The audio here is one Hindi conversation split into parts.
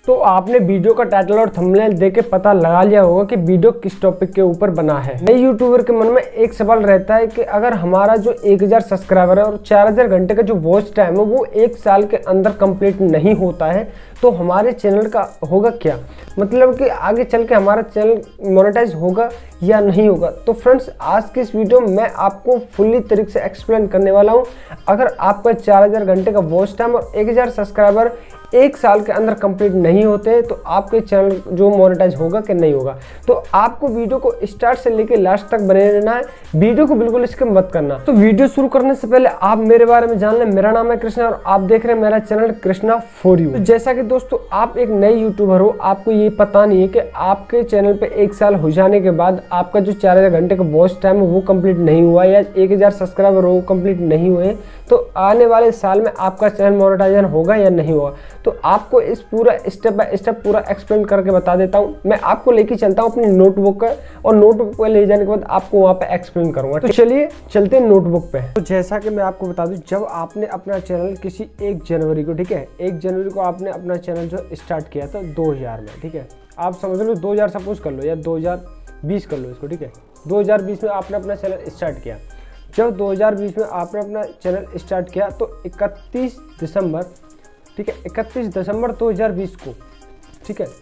तो आपने वीडियो का टाइटल और थंबनेल देख के पता लगा लिया होगा कि वीडियो किस टॉपिक के ऊपर बना है। नए यूट्यूबर के मन में एक सवाल रहता है कि अगर हमारा जो 1000 सब्सक्राइबर है और 4000 घंटे का जो वॉच टाइम है वो 1 साल के अंदर कंप्लीट नहीं होता है तो हमारे चैनल का होगा क्या, मतलब कि आगे चल के हमारा चैनल मोनेटाइज होगा या नहीं होगा। तो फ्रेंड्स, आज की इस वीडियो में मैं आपको फुल्ली तरीके से एक्सप्लेन करने वाला हूं। अगर आपका 4000 घंटे का वॉच टाइम और 1000 सब्सक्राइबर 1 साल के अंदर कंप्लीट नहीं होते तो आपके चैनल जो मोनेटाइज होगा कि नहीं होगा। तो आपको वीडियो को स्टार्ट से लेकर लास्ट तक बने रहना है, वीडियो को बिल्कुल स्किप मत करना। तो वीडियो शुरू करने से पहले आप मेरे बारे में जान लें। मेरा नाम है कृष्णा और आप देख रहे हैं मेरा चैनल कृष्णा फॉर यू। तो जैसा कि दोस्तों आप एक नए यूट्यूबर हो, आपको ये पता नहीं है कि आपके चैनल पे 1 साल हो जाने के बाद आपका जो 4000 घंटे का वॉच टाइम है वो कंप्लीट नहीं हुआ या 1000 सब्सक्राइबर वो कंप्लीट नहीं हुए, तो आने वाले साल में आपका चैनल मोनेटाइजेशन होगा या नहीं होगा। तो आपको इस पूरा स्टेप बाय स्टेप पूरा एक्सप्लेन करके बता देता हूँ। मैं आपको लेके चलता हूँ अपनी नोटबुक का, और नोटबुक पे ले जाने के बाद आपको वहाँ पे एक्सप्लेन करूंगा। तो चलिए चलते हैं नोटबुक पे। तो जैसा कि मैं आपको बता दूं, जब आपने अपना चैनल किसी 1 जनवरी को, ठीक है, 1 जनवरी को आपने अपना चैनल जो स्टार्ट किया था 2000 में, ठीक है, आप समझ लो 2000 सपोज कर लो या 2020 कर लो इसको, ठीक है, 2020 में आपने अपना चैनल स्टार्ट किया। जब 2020 में आपने अपना चैनल स्टार्ट किया तो 31 दिसंबर, ठीक है, 31 दिसंबर 2020 को, ठीक है,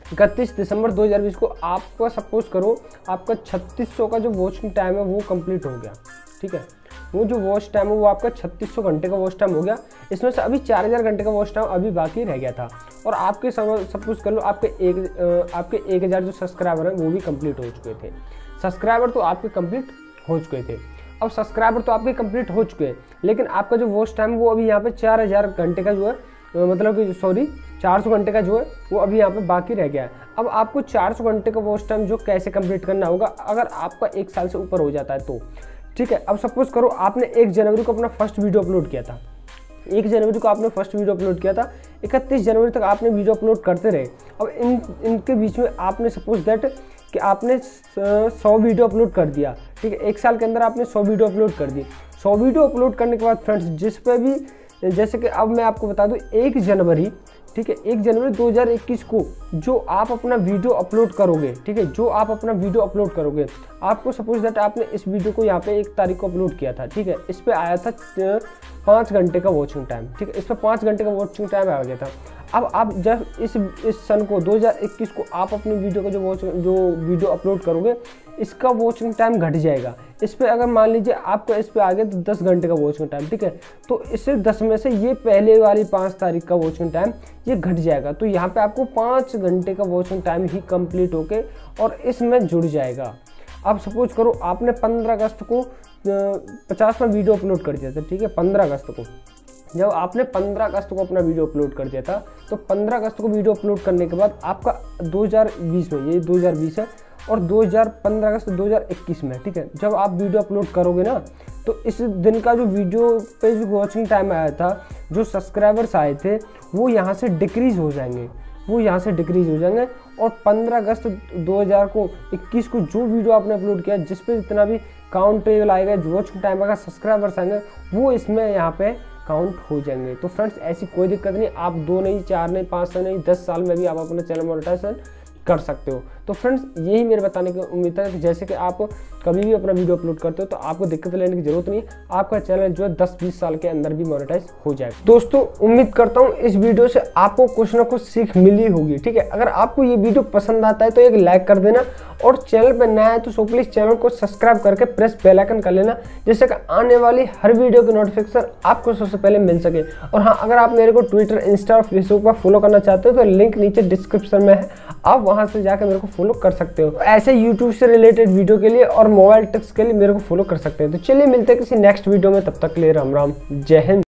31 दिसंबर 2020 को आपका सपोज करो आपका 3600 का जो वॉचिंग टाइम है वो कंप्लीट हो गया, ठीक है, वो जो वॉच टाइम है वो आपका 3600 घंटे का वॉच टाइम हो गया। इसमें से अभी 4000 घंटे का वॉच टाइम अभी बाकी रह गया था, और आपके सपोज कर लो आपके 1000 जो सब्सक्राइबर हैं वो भी कंप्लीट हो चुके थे। सब्सक्राइबर तो आपके कंप्लीट हो चुके थे। अब सब्सक्राइबर तो आपके कंप्लीट हो चुके हैं, लेकिन आपका जो वॉच टाइम वो अभी यहाँ पे 4000 घंटे का जो है, मतलब कि 400 घंटे का जो है वो अभी यहाँ पे बाकी रह गया है। अब आपको 400 घंटे का वॉच टाइम जो कैसे कंप्लीट करना होगा अगर आपका 1 साल से ऊपर हो जाता है तो, ठीक है। अब सपोज करो आपने 1 जनवरी को अपना फर्स्ट वीडियो अपलोड किया था, 1 जनवरी को आपने फर्स्ट वीडियो अपलोड किया था, 31 जनवरी तक आपने वीडियो अपलोड करते रहे। अब इनके बीच में आपने सपोज दैट कि आपने 100 वीडियो अपलोड कर दिया, ठीक है, 1 साल के अंदर आपने 100 वीडियो अपलोड कर दी। 100 वीडियो अपलोड करने के बाद फ्रेंड्स, जिस पे भी, जैसे कि अब मैं आपको बता दूं 1 जनवरी, ठीक है, 1 जनवरी 2021 को जो आप अपना वीडियो अपलोड करोगे, ठीक है, जो आप अपना वीडियो अपलोड करोगे, आपको सपोज दैट आपने इस वीडियो को यहाँ पे 1 तारीख को अपलोड किया था, ठीक है, इस पे आया था 5 घंटे का वॉचिंग टाइम, ठीक है, इस पर 5 घंटे का वॉचिंग टाइम आ गया था। अब आप जब इस सन को 2021 को आप अपनी वीडियो का जो वीडियो अपलोड करोगे इसका वॉचिंग टाइम घट जाएगा। इस पे अगर मान लीजिए आपका इस पे आ गया तो 10 घंटे का वॉचिंग टाइम, ठीक है, तो इससे 10 में से ये पहले वाली 5 तारीख का वॉचिंग टाइम ये घट जाएगा। तो यहाँ पे आपको 5 घंटे का वॉचिंग टाइम ही कंप्लीट होके और इसमें जुड़ जाएगा। अब सपोज करो आपने 15 अगस्त को 50वां वीडियो अपलोड कर दिया था, ठीक है, 15 अगस्त को जब आपने 15 अगस्त को अपना वीडियो अपलोड कर दिया था, तो 15 अगस्त को वीडियो अपलोड करने के बाद आपका 2020 में, ये 2020 है, और 15 अगस्त 2021 में, ठीक है, जब आप वीडियो अपलोड करोगे ना तो इस दिन का जो वीडियो पे जो वॉचिंग टाइम आया था, जो सब्सक्राइबर्स आए थे वो यहाँ से डिक्रीज हो जाएंगे, और 15 अगस्त 2021 को जो वीडियो आपने अपलोड किया जिस पे जितना भी काउंट टेबल आएगा, वॉचिंग टाइम आएगा, सब्सक्राइबर्स आएंगे, वो इसमें यहाँ पे काउंट हो जाएंगे। तो फ्रेंड्स, ऐसी कोई दिक्कत नहीं, आप 2 नहीं, 4 नहीं, 5 साल नहीं, 10 साल में भी आप अपना चैनल मोनेटाइजेशन कर सकते हो। तो फ्रेंड्स, यही मेरे बताने की उम्मीद है कि जैसे कि आप कभी भी अपना वीडियो अपलोड करते हो तो आपको दिक्कत लेने की जरूरत नहीं, आपका चैनल जो है 10-20 साल के अंदर भी मोनेटाइज हो जाएगा। दोस्तों, उम्मीद करता हूँ इस वीडियो से आपको कुछ ना कुछ सीख मिली होगी, ठीक है। अगर आपको ये वीडियो पसंद आता है तो एक लाइक कर देना, और चैनल पर नया है तो सो प्लीज चैनल को सब्सक्राइब करके प्रेस बेल आइकन कर लेना, जिससे कि आने वाली हर वीडियो की नोटिफिकेशन आपको सबसे पहले मिल सके। और हाँ, अगर आप मेरे को ट्विटर, इंस्टा और फेसबुक पर फॉलो करना चाहते हो तो लिंक नीचे डिस्क्रिप्शन में है, आप वहां से जाकर मेरे को फॉलो कर सकते हो। ऐसे यूट्यूब से रिलेटेड वीडियो के लिए और मोबाइल टिप्स के लिए मेरे को फॉलो कर सकते हैं। तो चलिए मिलते हैं किसी नेक्स्ट वीडियो में, तब तक के लिए राम राम, जय हिंद।